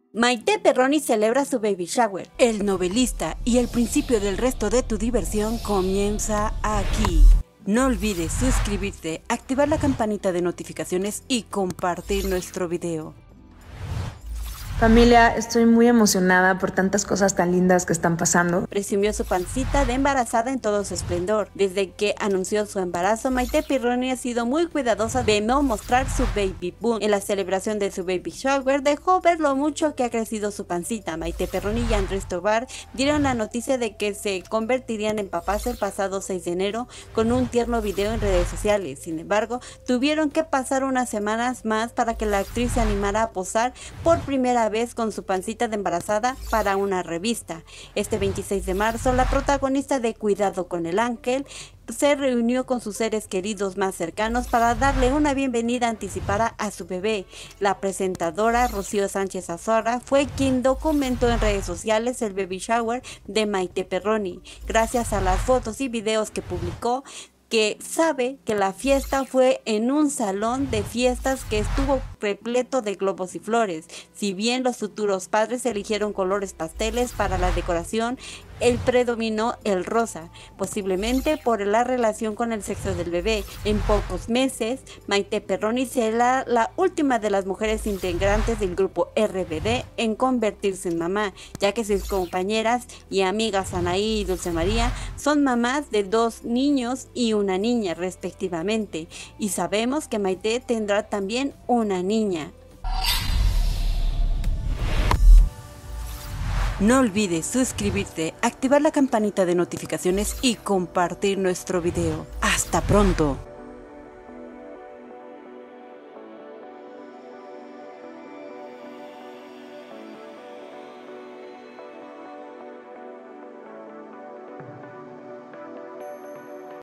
Maite Perroni celebra su baby shower. El novelista y el principio del resto de tu diversión comienza aquí. No olvides suscribirte, activar la campanita de notificaciones y compartir nuestro video. Familia, estoy muy emocionada por tantas cosas tan lindas que están pasando. Presumió su pancita de embarazada en todo su esplendor. Desde que anunció su embarazo, Maite Perroni ha sido muy cuidadosa de no mostrar su baby boom. En la celebración de su baby shower dejó ver lo mucho que ha crecido su pancita. Maite Perroni y Andrés Tobar dieron la noticia de que se convertirían en papás el pasado 6 de enero con un tierno video en redes sociales. Sin embargo, tuvieron que pasar unas semanas más para que la actriz se animara a posar por primera vez con su pancita de embarazada para una revista. Este 26 de marzo, la protagonista de Cuidado con el Ángel se reunió con sus seres queridos más cercanos para darle una bienvenida anticipada a su bebé. La presentadora Rocío Sánchez Azorra fue quien documentó en redes sociales el baby shower de Maite Perroni. Gracias a las fotos y videos que publicó, que sabe que la fiesta fue en un salón de fiestas que estuvo repleto de globos y flores. Si bien los futuros padres eligieron colores pasteles para la decoración, predominó el rosa, posiblemente por la relación con el sexo del bebé. En pocos meses, Maite Perroni será la última de las mujeres integrantes del grupo RBD en convertirse en mamá, ya que sus compañeras y amigas Anaí y Dulce María son mamás de 2 niños y una niña respectivamente, y sabemos que Maite tendrá también una niña. No olvides suscribirte, activar la campanita de notificaciones y compartir nuestro video. ¡Hasta pronto!